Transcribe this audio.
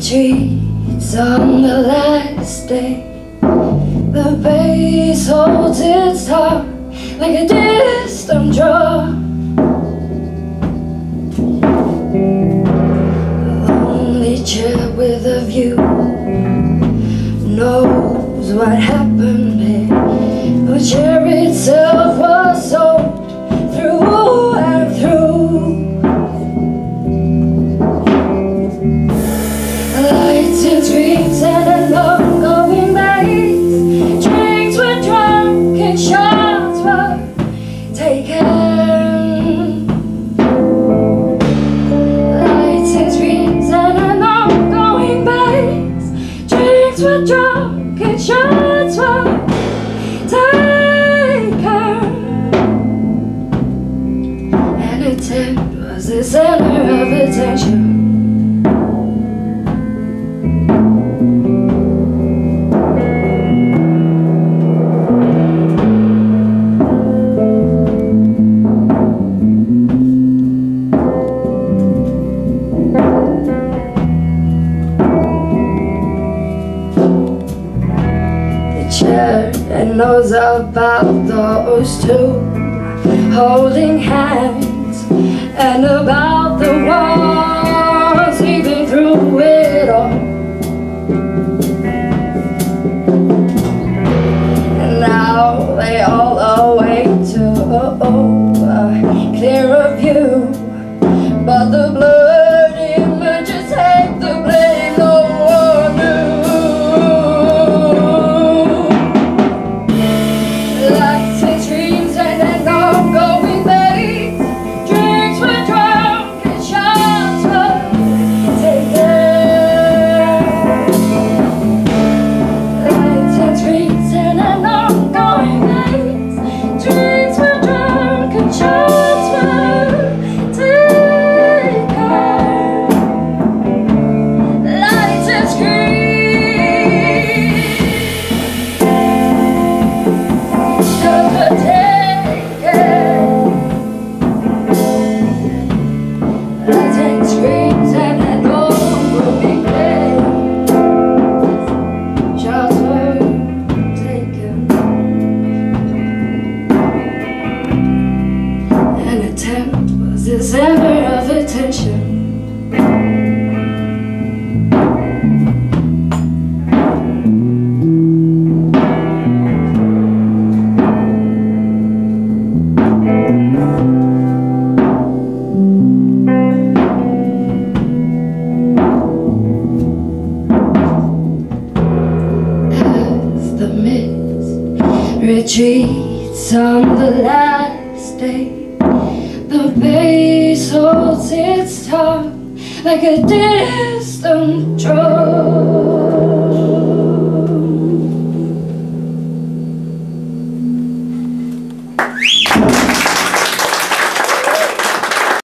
retreats on the last day. The bass holds its top like a distant drum. A lonely chair with a view knows what happened here. The chair itself was sold through and through. Lights and screams and an ongoing maze. Drinks were drunk and shots were taken. Lights and screams and an ongoing maze. Drinks were drunk and shots were taken. And a tent was the center of attention. And knows about those two holding hands, and about the walls even through it all. And now they all await to a clearer view, but the blurred images take the blame. No one knew. Lights and screams and an ongoing maze. Drinks were drunk and shots were taken. Lights and screams and an ongoing maze. Drinks were drunk and shots were taken. Lights and screams. The center of attention. As the mist retreats on the last day, the bass holds its top like a distant drum.